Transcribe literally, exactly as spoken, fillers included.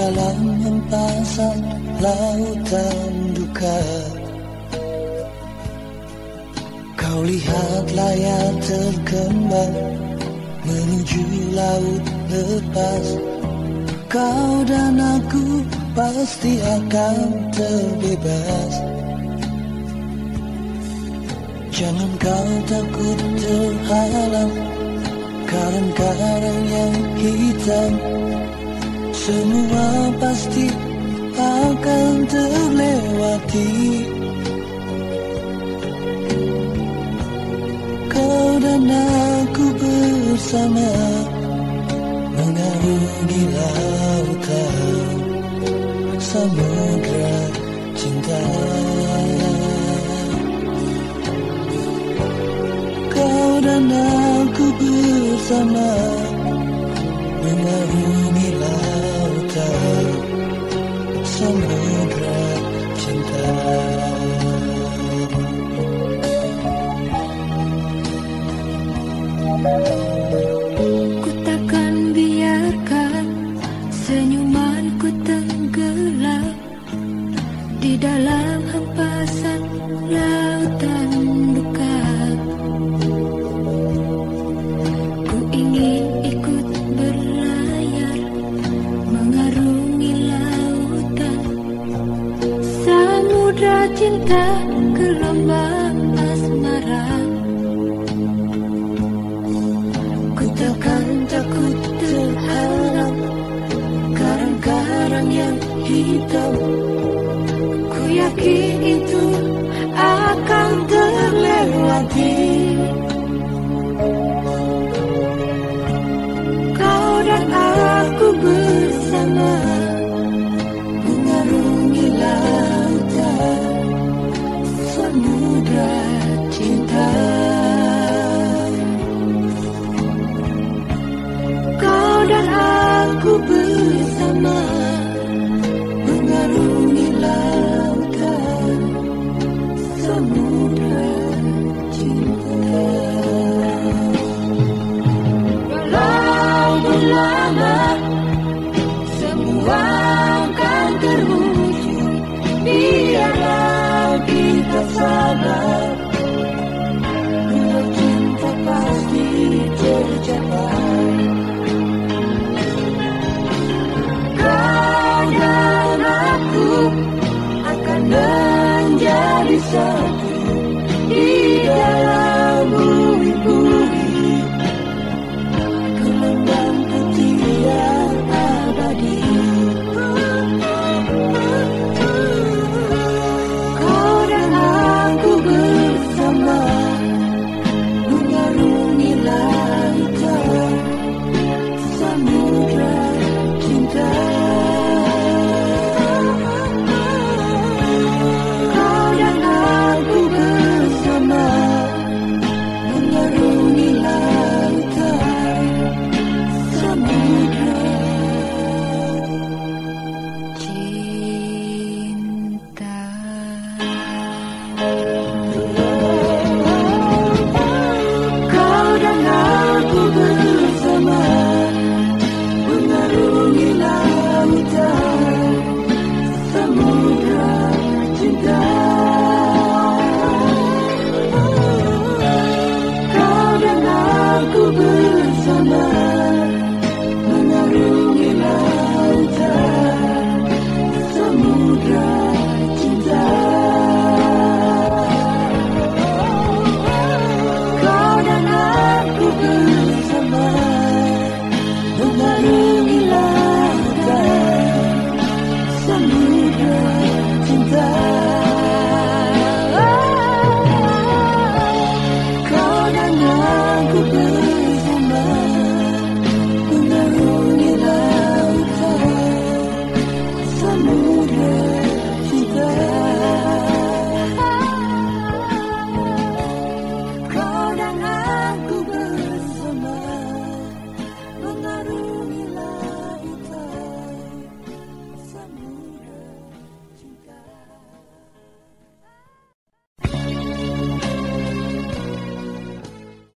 dalam hempasan lautan duka. Kau lihat layar terkembang menuju laut lepas. Kau dan aku pasti akan terbebas. Jangan kau takut terhalang karang-karang yang hitam. Semua pasti akan terlewati. Kau dan aku bersama mengarungi lautan samudra cinta. Kau dan aku bersama mengarungi lautan samudra cinta. Ku takkan biarkan senyumanku tenggelam di dalam hempasan lautan duka. Ku ingin ikut berlayar mengarungi lautan samudra cinta, gelombang asmara. Ku takkan takut terhalang karang-karang yang hitam. Ku yakin itu akan terlewati. Kau dan aku bersama mengarungi lautan samudra cinta. Kau dan aku bersama mengarungi lautan samudra cinta. Walau berlama semua akan terwujud, biarlah kita sabar. Bila cinta pasti tercapai. Kau dan aku akan menjadi satu di dalam bumi-bumi, gelombang putih yang abadi. Kau dan aku bersama mengarungi lautan samudra cinta. Kau dan aku bersama mengarungi lautan samudra cinta. Kau dan aku bersama mengarungi lautan samudra cinta. Kau dan aku bersama mengarungi lautan samudra cinta. Kau dan aku bersama mengarungi lautan samudra